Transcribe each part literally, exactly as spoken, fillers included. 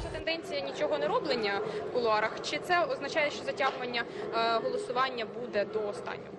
погіршила тенденція нічого не роблення в кулуарах? Чи це означає, що затягування е, голосування буде до останнього?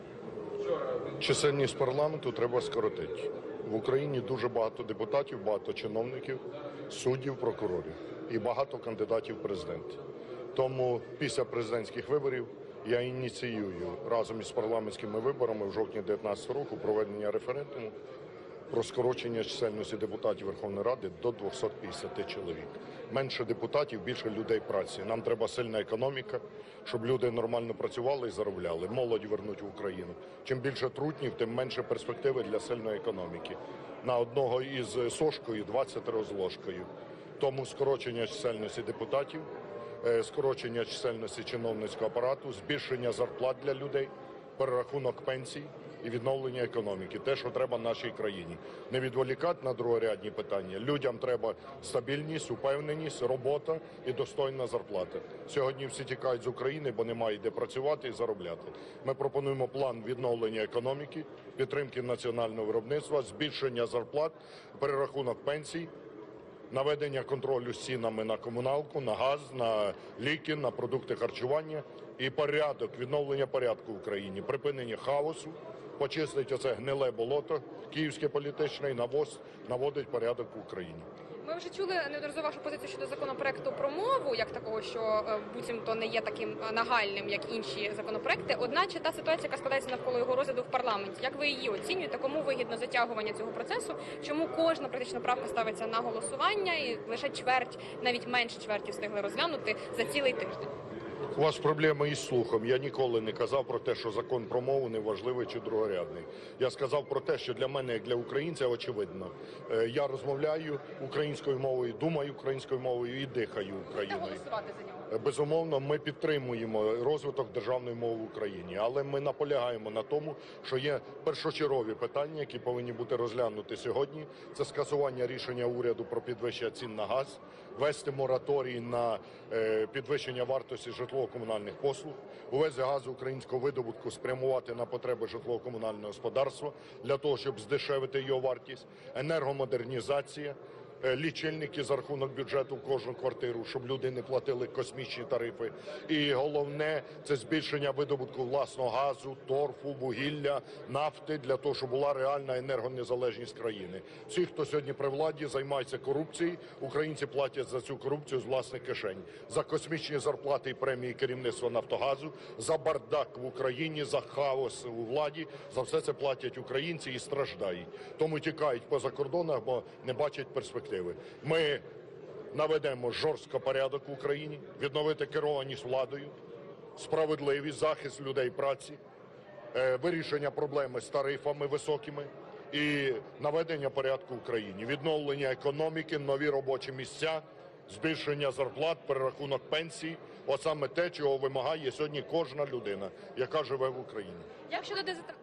Чисельність парламенту треба скоротити. В Україні дуже багато депутатів, багато чиновників, суддів, прокурорів і багато кандидатів в президенти. Тому після президентських виборів я ініціюю разом із парламентськими виборами в жовтні дві тисячі дев'ятнадцятого року проведення референдуму про скорочення чисельності депутатів Верховної Ради до двохсот п'ятдесяти чоловік. Менше депутатів, більше людей праці. Нам треба сильна економіка, щоб люди нормально працювали і заробляли. Молодь вернуть в Україну. Чим більше трутнів, тим менше перспективи для сильної економіки. На одного із сошкою двадцять з ложкою. Тому скорочення чисельності депутатів, скорочення чисельності чиновницького апарату, збільшення зарплат для людей, перерахунок пенсій і відновлення економіки. Те, що треба нашій країні. Не відволікати на другорядні питання. Людям треба стабільність, упевненість, робота і достойна зарплата. Сьогодні всі тікають з України, бо немає де працювати і заробляти. Ми пропонуємо план відновлення економіки, підтримки національного виробництва, збільшення зарплат, перерахунок пенсій, наведення контролю з цінами на комуналку, на газ, на ліки, на продукти харчування і порядок, відновлення порядку в Україні, припинення хаосу, почистить оце гниле болото київське політичне і навоз, наводить порядок в Україні. Ми вже чули неодноразово вашу позицію щодо законопроекту про мову, як такого, що буцімто не є таким нагальним, як інші законопроекти. Одначе та ситуація, яка складається навколо його розгляду в парламенті, як ви її оцінюєте, кому вигідно затягування цього процесу, чому кожна практично правка ставиться на голосування і лише чверть, навіть менше чверті встигли розглянути за цілий тиждень? У вас проблеми із слухом. Я ніколи не казав про те, що закон про мову не важливий чи другорядний. Я сказав про те, що для мене, як для українця, очевидно. Я розмовляю українською мовою, думаю українською мовою і дихаю Україною. Голосувати за нього? Безумовно, ми підтримуємо розвиток державної мови в Україні, але ми наполягаємо на тому, що є першочергові питання, які повинні бути розглянуті сьогодні. Це скасування рішення уряду про підвищення цін на газ, ввести мораторій на підвищення вартості житлово-комунальних послуг, увесь газ українського видобутку спрямувати на потреби житлово-комунального господарства для того, щоб здешевити його вартість, енергомодернізація, лічильники за рахунок бюджету в кожну квартиру, щоб люди не платили космічні тарифи. І головне – це збільшення видобутку власного газу, торфу, вугілля, нафти, для того, щоб була реальна енергонезалежність країни. Всі, хто сьогодні при владі, займаються корупцією, українці платять за цю корупцію з власних кишень. За космічні зарплати і премії керівництва «Нафтогазу», за бардак в Україні, за хаос у владі. За все це платять українці і страждають. Тому тікають по закордонах, бо не бачать перспективи. Ми наведемо жорстко порядок в Україні, відновити керованість владою, справедливість, захист людей праці, вирішення проблеми з тарифами високими і наведення порядку в Україні, відновлення економіки, нові робочі місця, збільшення зарплат, перерахунок пенсій. От саме те, чого вимагає сьогодні кожна людина, яка живе в Україні. Як щодо